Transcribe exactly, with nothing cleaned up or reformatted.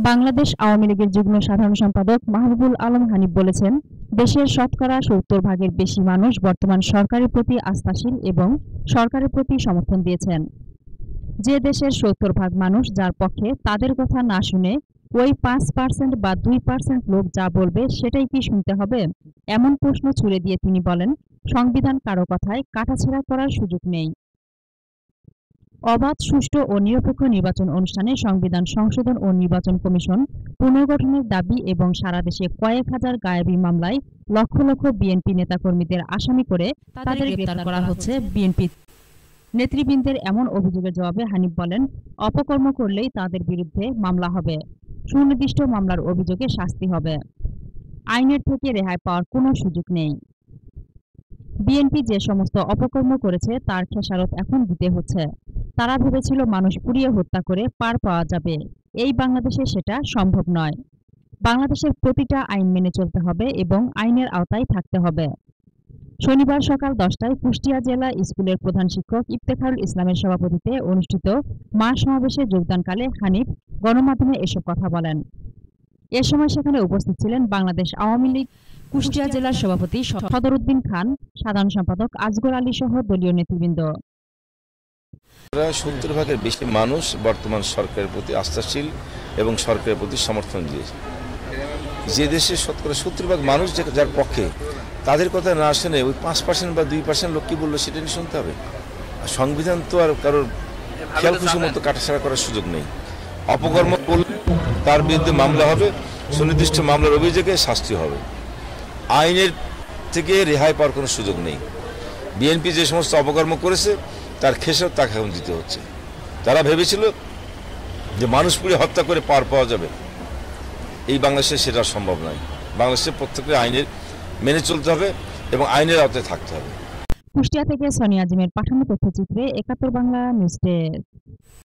বাংলাদেশ আওয়ামী লীগের যুগ্ম সাধারণ সম্পাদক মাহবুবুল আলম হানিফ বলেছেন, দেশের শতকরা সত্তর ভাগের বেশি মানুষ বর্তমান সরকারের প্রতি আস্থাশীল এবং সরকারের প্রতি সমর্থন দিয়েছেন। যে দেশের সত্তর ভাগ মানুষ যার পক্ষে, তাদের কথা না শুনে ওই পাঁচ পার্সেন্ট বা দুই পার্সেন্ট লোক যা বলবে সেটাই কি শুনতে হবে? এমন প্রশ্ন ছুড়ে দিয়ে তিনি বলেন, সংবিধান কারো কথায় কাটাছেঁড়া করার সুযোগ নেই। অবাধ, সুষ্ঠু ও নিরপেক্ষ নির্বাচন অনুষ্ঠানে সংবিধান সংশোধন ও নির্বাচন কমিশন পুনর্গঠনের দাবি এবং সারা দেশে কয়েক হাজার গায়েবী মামলায় লক্ষ লক্ষ বিএনপি নেতাকর্মীদের আসামি করে তাদের গ্রেপ্তার করা হচ্ছে। বিএনপি নেতৃবৃন্দের এমন অভিযোগের জবাবে হানিফ বলেন, অপকর্ম করলেই তাদের বিরুদ্ধে মামলা হবে, সুনির্দিষ্ট মামলার অভিযোগে শাস্তি হবে। আইনের থেকে রেহাই পাওয়ার কোনো সুযোগ নেই। বিএনপি যে সমস্ত অপকর্ম করেছে তার খেসারত এখন দিতে হচ্ছে। তারা ভেবেছিল মানুষ পুড়িয়ে হত্যা করে পার পাওয়া যাবে। এই বাংলাদেশে সেটা সম্ভব নয়। বাংলাদেশের প্রতিটা আইন মেনে চলতে হবে এবং আইনের আওতায় থাকতে হবে। শনিবার সকাল দশটায় কুষ্টিয়া জেলা স্কুলের প্রধান শিক্ষক ইফতেখারুল ইসলামের সভাপতিত্বে অনুষ্ঠিত মা সমাবেশে যোগদানকালে হানিফ গণমাধ্যমে এসব কথা বলেন। এ সময় সেখানে উপস্থিত ছিলেন বাংলাদেশ আওয়ামী লীগ কুষ্টিয়া জেলার সভাপতি সদরউদ্দিন খান, সাধারণ সম্পাদক আজগর আলী সহ দলীয় নেতৃবৃন্দ। সত্তর ভাগের বেশি মানুষ বর্তমান সরকারের প্রতি আস্থাশীল এবং সরকারের প্রতি সমর্থন দিয়েছে। যে দেশে শতকরা সত্তর ভাগ মানুষ যার পক্ষে, তাদের কথা না শুনে ওই পাঁচ পার্সেন্ট বা দুই পার্সেন্ট লোক কি বললো সেটা নিয়ে শুনতে হবে। আর সংবিধান তো আর কারোর খেয়াল খুশি মতো কাটাছাড়া করার সুযোগ নেই। অপকর্ম করলে তার বিরুদ্ধে মামলা হবে, সুনির্দিষ্ট মামলার অভিযোগে শাস্তি হবে। আইনের থেকে রেহাই পাওয়ার কোনো সুযোগ নেই। বিএনপি যে সমস্ত অপকর্ম করেছে তার খেসারত তাকে এখন দিতে হচ্ছে। তারা ভেবেছিল যে মানুষ পুড়ে হত্যা করে পার পাওয়া যাবে, এই বাংলাদেশে সেটা সম্ভব নয়। বাংলাদেশে প্রত্যেককে আইনের মেনে চলতে হবে এবং আইনের আওতায় থাকতে হবে। কুষ্টিয়া থেকে সোনিয়া আজিমের পাঠানো তথ্যচিত্রে একাত্তর বাংলা নিউজ ডেস্ক।